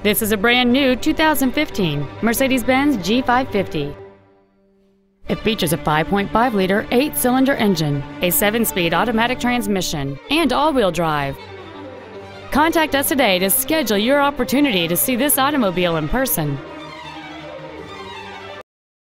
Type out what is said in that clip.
This is a brand new 2015 Mercedes-Benz G550. It features a 5.5-liter 8-cylinder engine, a 7-speed automatic transmission, and all-wheel drive. Contact us today to schedule your opportunity to see this automobile in person.